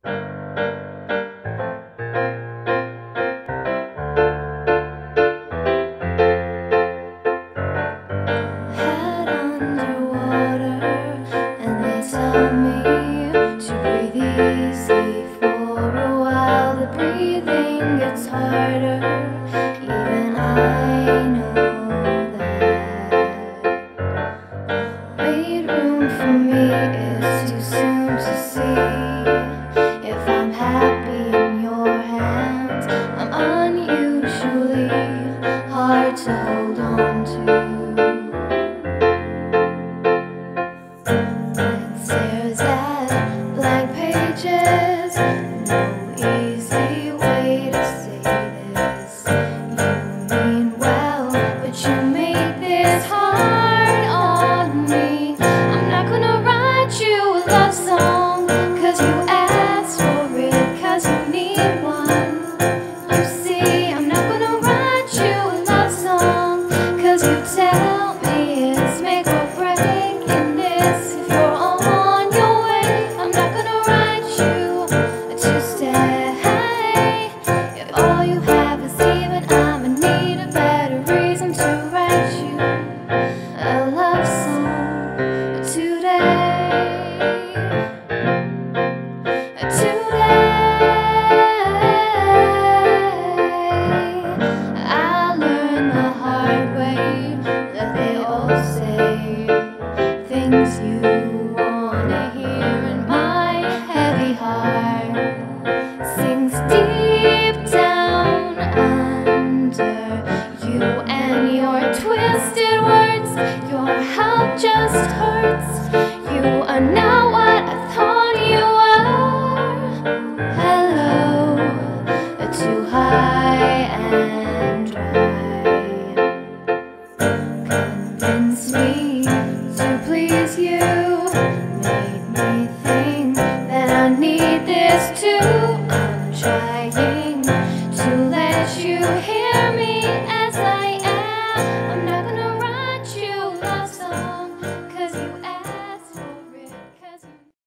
Head underwater, and they tell me to breathe easy for a while. The breathing gets harder, even I know that. Made room for me is too soon to see. If I'm happy in your hands, I'm unusually hard to hold on to. Stares at blank pages, no easy way to say this. You mean well, but you make this hard on me. I'm not gonna write you a love song, 'cause you asked for it, 'cause you need one. You see, I'm not gonna write you a love song, 'cause you tell me it's make or break in this. If you're on your way, I'm not gonna write you to stay. If all you have is even, I'ma need a better reason to write you a love song today. I learned the hard way that they all say things you wanna hear, and my heavy heart sinks deep down under you and your twisted words. Your help just hurts. You are not what I thought you were. Hello, too high and dry. Convince me to please you. Made me think that I need this too. I'm trying to let you hear me as I